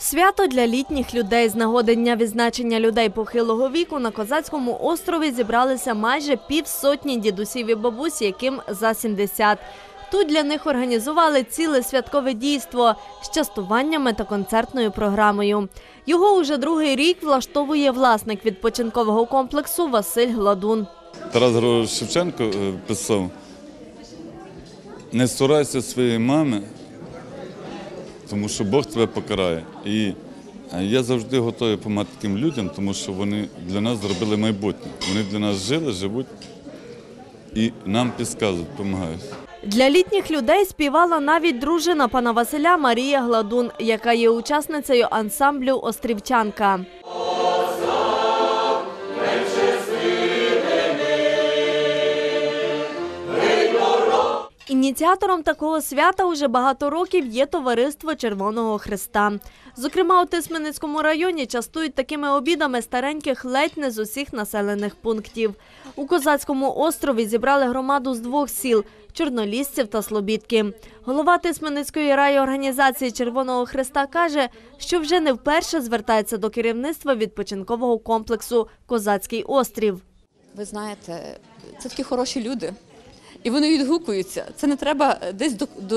Свято для літніх людей. З нагоди Дня відзначення людей похилого віку на Козацькому острові зібралися майже півсотні дідусів і бабусь, яким за 70. Тут для них організували ціле святкове дійство з частуваннями та концертною програмою. Його уже другий рік влаштовує власник відпочинкового комплексу Василь Гладун. Тарас Григорович Шевченко писав: «Не цурайся своєї мами, тому що Бог тебе покарає». І я завжди готовий допомагати таким людям, тому що вони для нас зробили майбутнє. Вони для нас жили, живуть і нам підказують, допомагають. Для літніх людей співала навіть дружина пана Василя Марія Гладун, яка є учасницею ансамблю «Острівчанка». Ініціатором такого свята уже багато років є товариство Червоного Хреста. Зокрема, у Тисменницькому районі частують такими обідами стареньких ледь не з усіх населених пунктів. У Козацькому острові зібрали громаду з двох сіл – Чорнолісців та Слобідки. Голова Тисменницької райорганізації Червоного Хреста каже, що вже не вперше звертається до керівництва відпочинкового комплексу «Козацький острів». Ви знаєте, це такі хороші люди. І вони відгукуються. Це не треба десь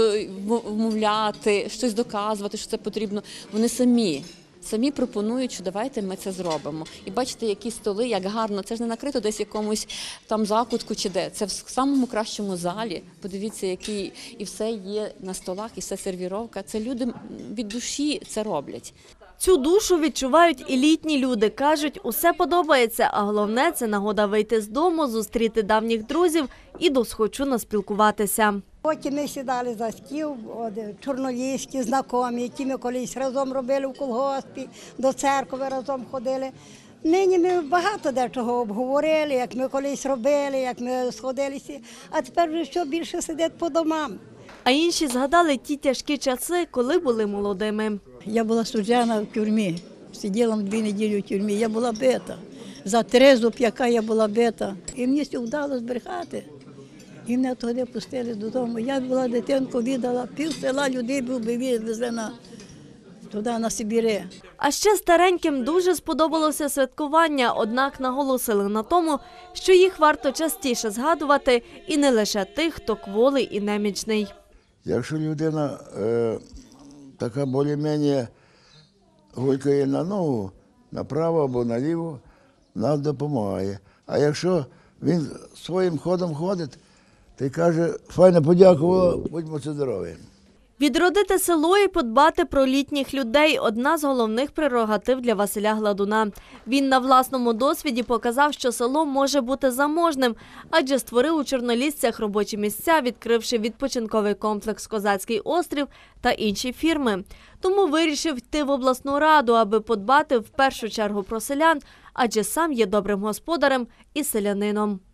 вмовляти, щось доказувати, що це потрібно. Вони самі пропонують, що давайте ми це зробимо. І бачите, які столи, як гарно. Це ж не накрито десь в якомусь там закутку чи де. Це в самому кращому залі. Подивіться, які і все є на столах, і все сервіровка. Це люди від душі це роблять. Цю душу відчувають і літні люди. Кажуть, усе подобається, а головне – це нагода вийти з дому, зустріти давніх друзів і досхочу наспілкуватися. Потім ми сідали за стіл, чорноліські, знайомі, які ми колись разом робили в колгоспі, до церкви разом ходили. Нині ми багато дечого обговорили, як ми колись робили, як ми сходилися, а тепер вже що більше сидять по домам. А інші згадали ті тяжкі часи, коли були молодими. Я була суджена в тюрмі, сиділа 2 неділі в тюрмі, я була бита. За терезу п'яка я була бита. І мені вдалося збрехати. І мене тоді пустили додому. Я була дитинку, віддала, пів села людей везли туди, на Сибіри. А ще стареньким дуже сподобалося святкування, однак наголосили на тому, що їх варто частіше згадувати і не лише тих, хто кволий і немічний. Якщо людина така більш-менш гулькає на ногу, направо або наліво, нам допомагає. А якщо він своїм ходом ходить, то каже: «Файно подякувала, будьмо здорові». Відродити село і подбати про літніх людей – одна з головних прерогатив для Василя Гладуна. Він на власному досвіді показав, що село може бути заможним, адже створив у Чорнолісцях робочі місця, відкривши відпочинковий комплекс «Козацький острів» та інші фірми. Тому вирішив йти в обласну раду, аби подбати в першу чергу про селян, адже сам є добрим господарем і селянином.